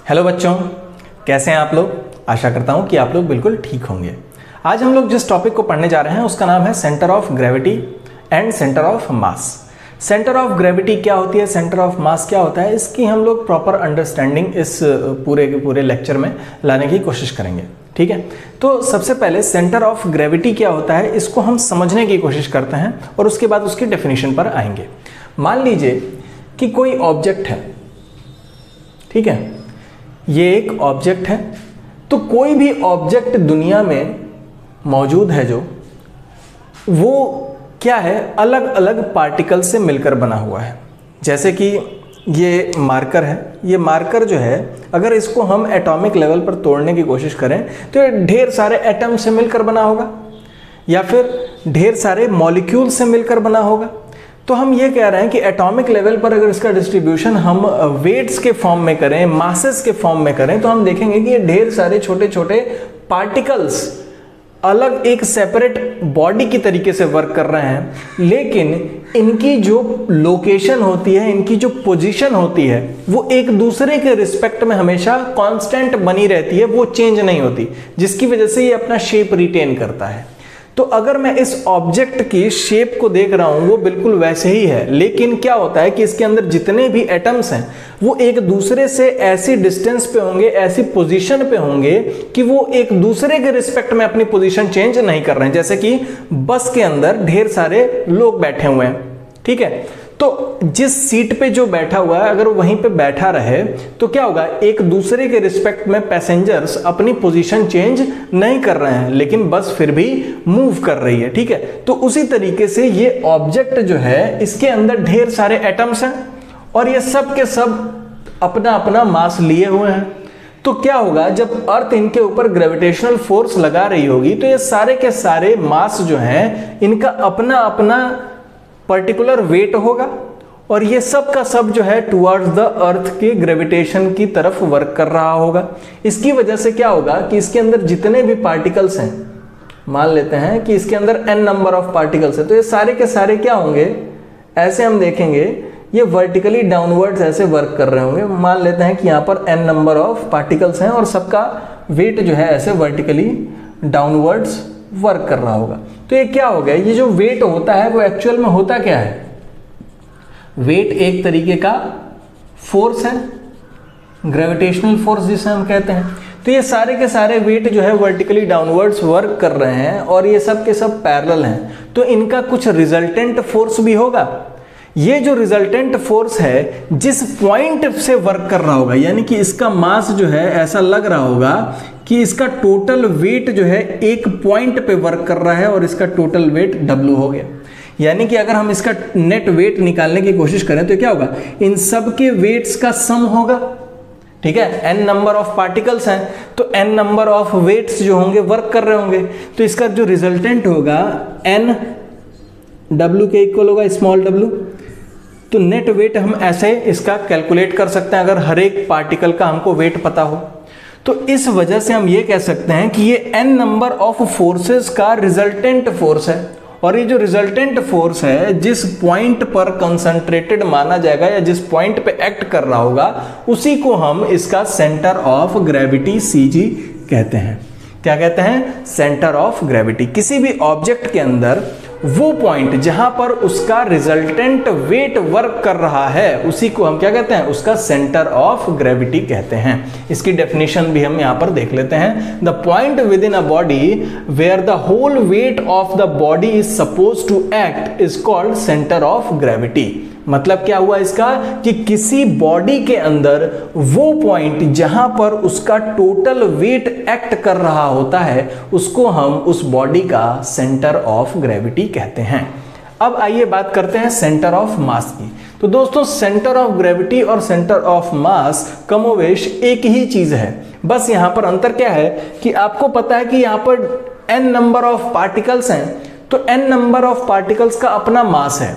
Hello बच्चों, कैसे हैं आप लोग। आशा करता हूं कि आप लोग बिल्कुल ठीक होंगे। आज हम लोग जिस टॉपिक को पढ़ने जा रहे हैं उसका नाम है centre of gravity and centre of mass. Centre of gravity क्या होती है, सेंटर ऑफ मास क्या होता है, इसकी हम लोग प्रॉपर अंडरस्टैंडिंग इस पूरे के पूरे लेक्चर में लाने की कोशिश करेंगे। ठीक है, तो सबसे पहले सेंटर ऑफ ग्रेविटी क्या होता है इसको हम समझने की कोशिश करते हैं और उसके बाद उसकी डेफिनेशन पर आएंगे। मान लीजिए कि कोई ऑब्जेक्ट है, ठीक है, ये एक ऑब्जेक्ट है। तो कोई भी ऑब्जेक्ट दुनिया में मौजूद है जो वो क्या है, अलग अलग पार्टिकल से मिलकर बना हुआ है। जैसे कि ये मार्कर है, ये मार्कर जो है अगर इसको हम एटॉमिक लेवल पर तोड़ने की कोशिश करें तो ये ढेर सारे एटम से मिलकर बना होगा या फिर ढेर सारे मॉलिक्यूल से मिलकर बना होगा। तो हम ये कह रहे हैं कि एटॉमिक लेवल पर अगर इसका डिस्ट्रीब्यूशन हम वेट्स के फॉर्म में करें, मासेस के फॉर्म में करें, तो हम देखेंगे कि ये ढेर सारे छोटे छोटे पार्टिकल्स अलग एक सेपरेट बॉडी की तरीके से वर्क कर रहे हैं, लेकिन इनकी जो लोकेशन होती है, इनकी जो पोजीशन होती है, वो एक दूसरे के रिस्पेक्ट में हमेशा कांस्टेंट बनी रहती है, वो चेंज नहीं होती, जिसकी वजह से ये अपना शेप रिटेन करता है। तो अगर मैं इस ऑब्जेक्ट की शेप को देख रहा हूं वो बिल्कुल वैसे ही है, लेकिन क्या होता है कि इसके अंदर जितने भी एटम्स हैं वो एक दूसरे से ऐसी डिस्टेंस पे होंगे, ऐसी पोजीशन पे होंगे कि वो एक दूसरे के रिस्पेक्ट में अपनी पोजीशन चेंज नहीं कर रहे हैं। जैसे कि बस के अंदर ढेर सारे लोग बैठे हुए हैं, ठीक है, तो जिस सीट पे जो बैठा हुआ है अगर वहीं पे बैठा रहे तो क्या होगा, एक दूसरे के रिस्पेक्ट में पैसेंजर्स अपनी पोजीशन चेंज नहीं कर रहे हैं, लेकिन बस फिर भी मूव कर रही है। ठीक है, तो उसी तरीके से ये ऑब्जेक्ट जो है इसके अंदर ढेर सारे एटम्स हैं और ये सब के सब अपना अपना मास लिए हुए हैं। तो क्या होगा, जब अर्थ इनके ऊपर ग्रेविटेशनल फोर्स लगा रही होगी तो ये सारे के सारे मास जो हैं इनका अपना अपना पर्टिकुलर वेट होगा और ये सब का सब जो है टुवर्ड्स द अर्थ के ग्रेविटेशन की तरफ वर्क कर रहा होगा। इसकी वजह से क्या होगा कि इसके अंदर जितने भी पार्टिकल्स हैं, मान लेते हैं कि इसके अंदर n नंबर ऑफ पार्टिकल्स है, तो ये सारे के सारे क्या होंगे, ऐसे हम देखेंगे ये वर्टिकली डाउनवर्ड्स ऐसे वर्क कर रहे होंगे। मान लेते हैं कि यहाँ पर n नंबर ऑफ पार्टिकल्स हैं और सबका वेट जो है ऐसे वर्टिकली डाउनवर्ड्स वर्क कर रहा होगा। तो ये क्या हो गया, ये जो वेट होता है वो एक्चुअल में होता क्या है, वेट एक तरीके का फोर्स है, ग्रेविटेशनल फोर्स जिसे हम कहते हैं। तो ये सारे के सारे वेट जो है वर्टिकली डाउनवर्ड्स वर्क कर रहे हैं और ये सब के सब पैरेलल हैं, तो इनका कुछ रिजल्टेंट फोर्स भी होगा। ये जो रिजल्टेंट फोर्स है जिस पॉइंट से वर्क कर रहा होगा, यानी कि इसका मास जो है ऐसा लग रहा होगा कि इसका टोटल वेट जो है एक पॉइंट पे वर्क कर रहा है और इसका टोटल वेट W हो गया। यानी कि अगर हम इसका नेट वेट निकालने की कोशिश करें तो क्या होगा, इन सब के वेट्स का सम होगा। ठीक है, n नंबर ऑफ पार्टिकल्स हैं तो n नंबर ऑफ वेट्स जो होंगे वर्क कर रहे होंगे, तो इसका जो रिजल्टेंट होगा n W के इक्वल होगा स्मॉल w। तो नेट वेट हम ऐसे इसका कैलकुलेट कर सकते हैं अगर हर एक पार्टिकल का हमको वेट पता हो। तो इस वजह से हम ये कह सकते हैं कि ये n नंबर ऑफ फोर्सेस का रिजल्टेंट फोर्स है और ये जो रिजल्टेंट फोर्स है जिस पॉइंट पर कंसंट्रेटेड माना जाएगा या जिस पॉइंट पे एक्ट कर रहा होगा उसी को हम इसका सेंटर ऑफ ग्रेविटी CG कहते हैं। क्या कहते हैं, सेंटर ऑफ ग्रेविटी। किसी भी ऑब्जेक्ट के अंदर वो पॉइंट जहां पर उसका रिजल्टेंट वेट वर्क कर रहा है उसी को हम क्या कहते हैं, उसका सेंटर ऑफ ग्रेविटी कहते हैं। इसकी डेफिनेशन भी हम यहां पर देख लेते हैं। The point within a body where the whole weight of the body is suppose to act is called centre of gravity. मतलब क्या हुआ इसका कि किसी बॉडी के अंदर वो पॉइंट जहां पर उसका टोटल वेट एक्ट कर रहा होता है उसको हम उस बॉडी का सेंटर ऑफ ग्रेविटी कहते हैं। अब आइए बात करते हैं सेंटर ऑफ मास की। तो दोस्तों सेंटर ऑफ ग्रेविटी और सेंटर ऑफ मास कमोवेश एक ही चीज है, बस यहां पर अंतर क्या है कि आपको पता है कि यहां पर n नंबर ऑफ पार्टिकल्स हैं तो n नंबर ऑफ पार्टिकल्स का अपना मास है,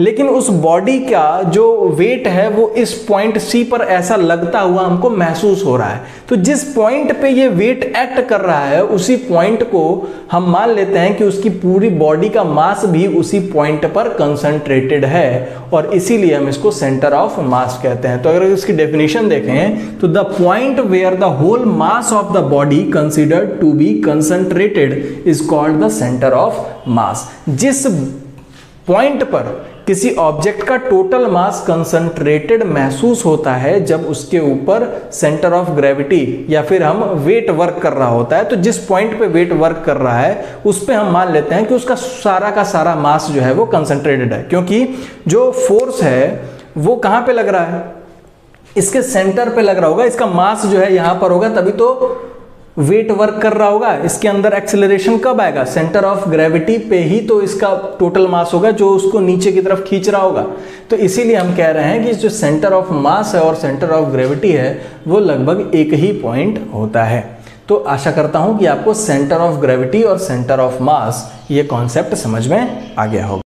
लेकिन उस बॉडी का जो वेट है वो इस पॉइंट सी पर ऐसा लगता हुआ हमको महसूस हो रहा है। तो जिस पॉइंट पे ये वेट एक्ट कर रहा है उसी पॉइंट को हम मान लेते हैं कि उसकी पूरी बॉडी का मास भी उसी पॉइंट पर कंसंट्रेटेड है, और इसीलिए हम इसको सेंटर ऑफ मास कहते हैं। तो अगर इसकी डेफिनेशन देखें तो the point where the whole mass of the body considered to be concentrated is called the centre of mass. जिस पॉइंट पर किसी ऑब्जेक्ट का टोटल मास कंसंट्रेटेड महसूस होता है जब उसके ऊपर सेंटर ऑफ ग्रेविटी या फिर हम वेट वर्क कर रहा होता है, तो जिस पॉइंट पे वेट वर्क कर रहा है उस पे हम मान लेते हैं कि उसका सारा का सारा मास जो है वो कंसंट्रेटेड है, क्योंकि जो फोर्स है वो कहां पे लग रहा है, इसके सेंटर पे लग रहा होगा। इसका मास जो है यहां पर होगा, तभी तो वेट वर्क कर रहा होगा। इसके अंदर एक्सेलरेशन कब आएगा, सेंटर ऑफ ग्रेविटी पे ही तो इसका टोटल मास होगा जो उसको नीचे की तरफ खींच रहा होगा। तो इसीलिए हम कह रहे हैं कि जो सेंटर ऑफ मास है और सेंटर ऑफ ग्रेविटी है वो लगभग एक ही पॉइंट होता है। तो आशा करता हूं कि आपको सेंटर ऑफ ग्रेविटी और सेंटर ऑफ मास ये कॉन्सेप्ट समझ में आ गया होगा।